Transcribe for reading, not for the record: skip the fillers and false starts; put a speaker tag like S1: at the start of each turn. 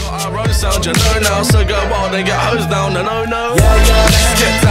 S1: got our own sound, you know now. So go wild and get hosed down, no. Yeah, yeah. Get down.